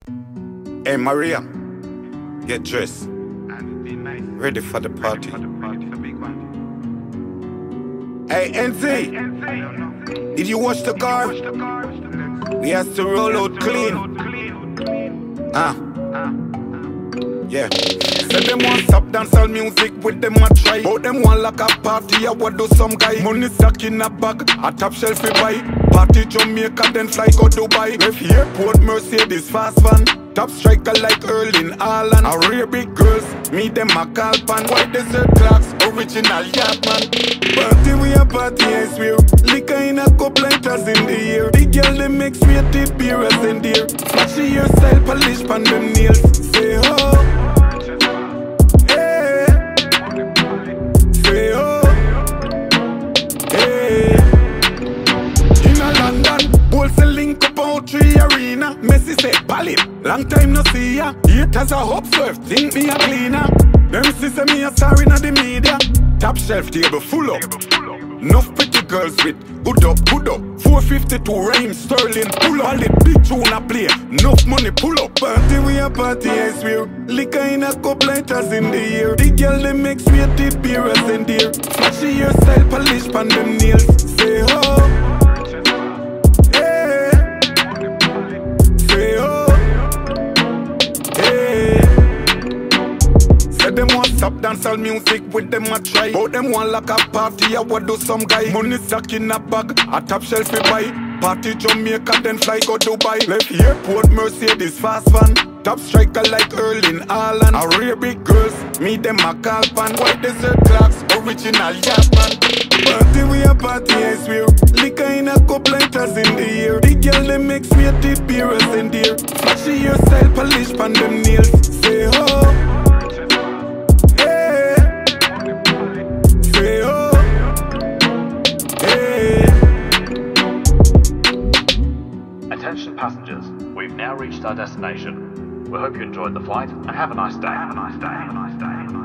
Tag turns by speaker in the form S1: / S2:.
S1: Hey Maria, get dressed. Ready for the party. Hey NC, did you wash the car? We have to roll out clean. Yeah. Say them want stop dancehall music with them a try. But them want like a party, I what do some guy. Money stuck in a bag, a top shelf we buy. Party Jamaica, then fly go Dubai. Left airport, Mercedes, fast van. Top striker like Erling Haaland. A real big girls, me them a call pan. White desert clocks, original yacht man. Party we a party, I swear. Liquor in a cup, lighters in the air. The girl them make sweet tip beers and dear. Flashy hairstyle, polish pan them nails. Say ho, hey. Say ho, hey. In a London, wholesale link up out 3 arena. Messi say ballin', long time no see ya. Haters a hope surf, think me a cleaner. Them see say me a star inna the media. Top shelf table full up. Enough pretty girls with good up, good up. 452 rhymes, sterling, pull up. All the big tune a play, enough money pull up. Party we a party, I swear. Liquor in a cup, lighters in the air. The girl them make sweet tip beers and dear. Flashy hairstyle, polish pan them nails. Say ho, hey. Say ho, hey. Say them want stop dancehall music with them a try. But them want like a party, I what do some guy. Money stuck in a bag, a top shelf we buy. Party Jamaica, then fly go Dubai. Left airport, Mercedes, fast van. Top striker like Erling Haaland. A real big girls, me them a call pan. White desert clocks, original yacht man. Party we a party, I swear. Liquor in a cup, lighters in the air. The girl them make sweet tip beers and dear. Flashy hairstyle, polish pan them nails. Say ho, hey. Say ho, hey.
S2: Attention passengers, we've now reached our destination. We hope you enjoyed the flight and have a nice day.